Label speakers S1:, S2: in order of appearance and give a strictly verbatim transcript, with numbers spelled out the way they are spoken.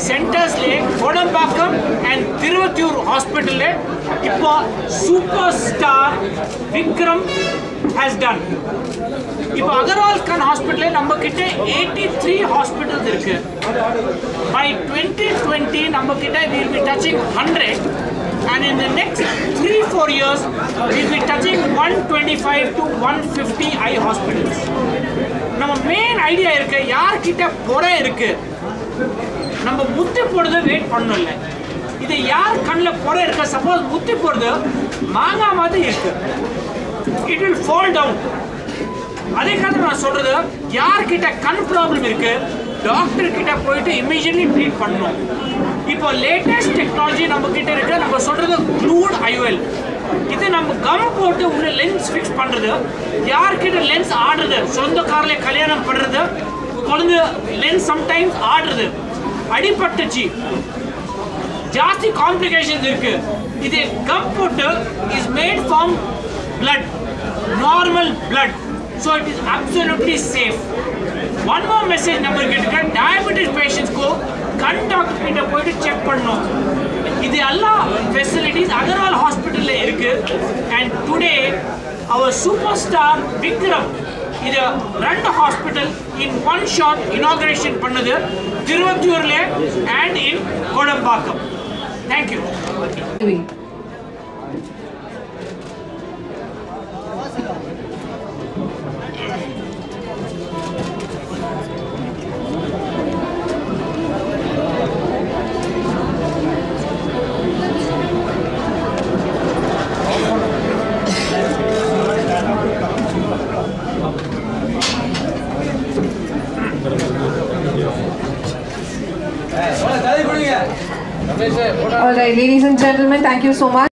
S1: centers le Kodambakam and Tiruvattur hospital le ipo superstar Vikram has done. Ipo Agarwal kan hospital le number kitte eighty-three hospitals irukku. By twenty twenty number kitte we will be touching one hundred, and in the next three four years we will be touching one twenty-five to one fifty eye hospitals. நம்ம main idea இருக்கு, யார் கிட்ட பொறை இருக்கு, நம்ம முத்தி போடுறது wait பண்ணல. இது யார் கண்ணுல பொறை இருக்கு, சப்போஸ் முத்தி போடுறது மாங்கா மாதிரி இருக்கு, it will fall down. அதே காரணம் நான் சொல்றது, யார் கிட்ட கண் ப்ராப்ளம் இருக்கு டாக்டர் கிட்ட போயிட்டு இமிடியேட்லி ட்ரீட் பண்ணணும். இப்போ லேட்டஸ்ட் டெக்னாலஜி நம்ம கிட்ட இருக்கு, நம்ம சொல்றது க்ளூட் ஐஓஎல். இது நம்ம கம் போட்டு உள்ள லென்ஸ் ஃபிக்ஸ் பண்றது. யார்கிட்ட லென்ஸ் ஆடுறது, சொந்த கார்ல கல்யாணம் பண்றது, குழந்தை லென்ஸ் சம்டைம்ஸ் ஆடுறது, அடிபட்டுச்சு, ஜாஸ்தி காம்ப்ளிகேஷன்ஸ் இருக்கு. இது கம் போட்டு is made from blood, normal blood, so it is absolutely safe. One more message number கேட்டுக்க, diabetes patients को கண் டாக்டர் கிட்ட போயிட்டு செக் பண்ணணும். இது எல்லா ஃபெசிலிட்டிஸ் அகர்வால் ஹாஸ்பிட்டல்ல இருக்கு. and today our superstar Vikram இது ரெண்டு hospital in one shot inauguration பண்ணது திருவத்தூர்ல and in Kodambakkam. thank you.
S2: All right, ladies and gentlemen, thank you so much.